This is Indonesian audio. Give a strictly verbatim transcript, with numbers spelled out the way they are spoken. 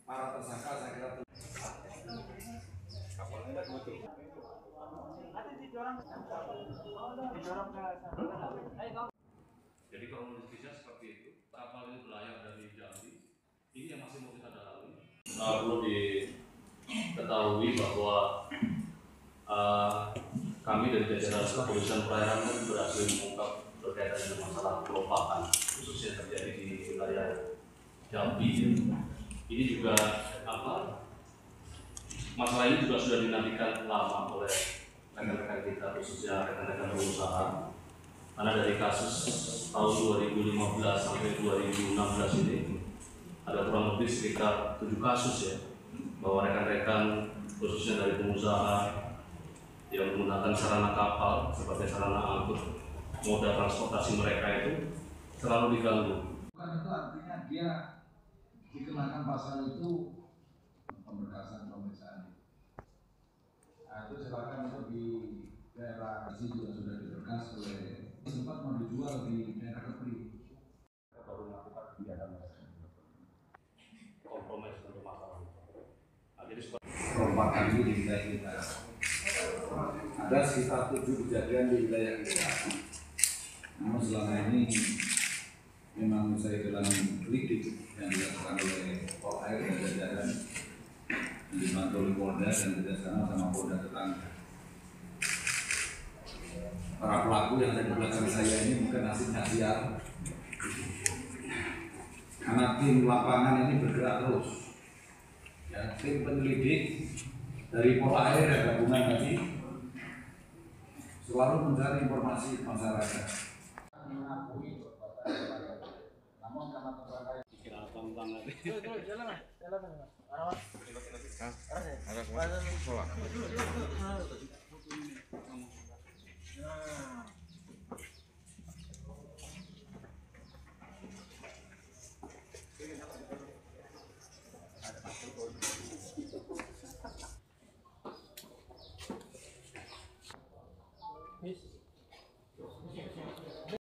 para tersangka saya kira jadi kronologisnya seperti itu. Kapal ini berlayar dari Jambi. Ini yang masih mau kita dalami. Nah, perlu diketahui bahwa uh, kami dari jajaran kepolisian perairan berhasil mengungkap berkaitan dengan masalah perompakan, khususnya terjadi di wilayah Jambi. Ini juga apa? Masalah ini juga sudah dinantikan lama oleh rekan-rekan kita, khususnya rekan-rekan pengusaha. Karena dari kasus tahun dua ribu lima belas sampai dua ribu enam belas ini ada kurang lebih sekitar tujuh kasus ya, bahwa rekan-rekan khususnya dari pengusaha yang menggunakan sarana kapal sebagai sarana angkut moda transportasi mereka itu selalu diganggu. Bukan itu artinya dia dikenakan pasal itu pemberkasan pemeriksaan. Nah, itu silakan untuk di daerah sini juga sudah diberkas oleh sempat mau dijual di daerah Kepri. Baru melakukan kegiatan kompromis untuk masalah itu. Nah, jadi perompakan ini di wilayah kita. Ada sekitar tujuh kejadian di wilayah kita. Namun selama ini memang saya dalam lidik yang dilakukan oleh Polres dan jajaran dibantu oleh Polda dan kerjasama sama Polda tetangga. Para pelaku yang ada di belakang saya ini bukan hasilnya siar, karena tim lapangan ini bergerak terus. Ya, tim penyelidik dari Polres dan gabungan tadi selalu mencari informasi masyarakat. Mengakui namun karena tersangka kira abang banget. Jalan mas, jalan mas. Arah Arah kemana? Sekolah. Nah.